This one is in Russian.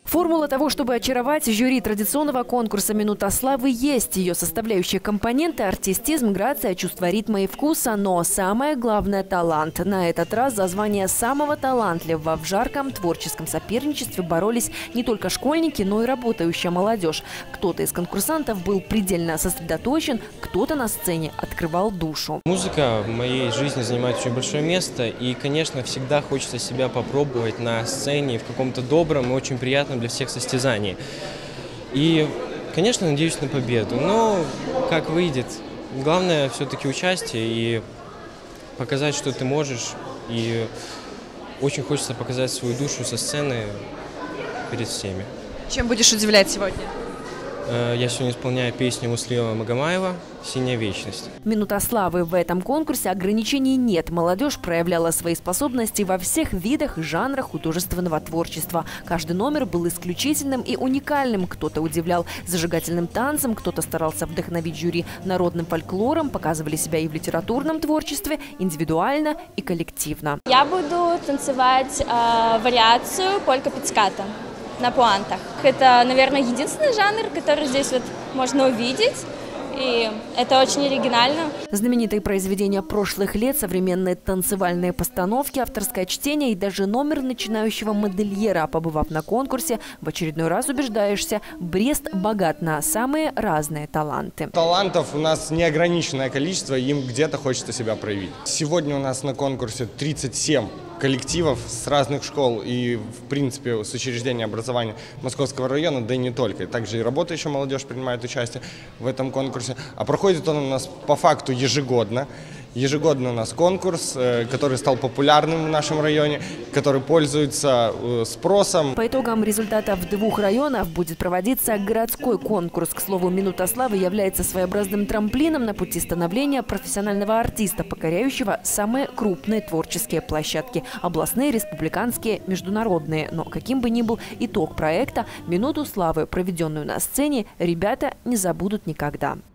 Формула того, чтобы очаровать жюри традиционного конкурса «Минута славы» есть. Ее составляющие компоненты – артистизм, грация, чувство ритма и вкуса. Но самое главное – талант. На этот раз за звание самого талантливого в жарком творческом соперничестве боролись не только школьники, но и работающая молодежь. Кто-то из конкурсантов был предельно сосредоточен, кто-то на сцене открывал душу. Музыка в моей жизни занимает очень большое место. И, конечно, всегда хочется себя попробовать на сцене в каком-то добром и очень приятном для всех состязаний. И, конечно, надеюсь на победу, но как выйдет. Главное все-таки участие и показать, что ты можешь. И очень хочется показать свою душу со сцены перед всеми. Чем будешь удивлять сегодня? Я сегодня исполняю песню Муслима Магомаева «Синяя вечность». «Минута славы» в этом конкурсе ограничений нет. Молодежь проявляла свои способности во всех видах и жанрах художественного творчества. Каждый номер был исключительным и уникальным. Кто-то удивлял зажигательным танцем, кто-то старался вдохновить жюри народным фольклором, показывали себя и в литературном творчестве, индивидуально и коллективно. Я буду танцевать вариацию полька-пицката на пуантах. Это, наверное, единственный жанр, который здесь вот можно увидеть. И это очень оригинально. Знаменитые произведения прошлых лет, современные танцевальные постановки, авторское чтение и даже номер начинающего модельера. Побывав на конкурсе, в очередной раз убеждаешься, Брест богат на самые разные таланты. Талантов у нас неограниченное количество, им где-то хочется себя проявить. Сегодня у нас на конкурсе 37 коллективов с разных школ и, в принципе, с учреждения образования Московского района, да и не только. Также и работающая молодежь принимает участие в этом конкурсе. А проходит он у нас по факту ежегодно. Ежегодно у нас конкурс, который стал популярным в нашем районе, который пользуется спросом. По итогам результатов 2 районов будет проводиться городской конкурс. К слову, «Минута славы» является своеобразным трамплином на пути становления профессионального артиста, покоряющего самые крупные творческие площадки – областные, республиканские, международные. Но каким бы ни был итог проекта, «Минуту славы», проведенную на сцене, ребята не забудут никогда.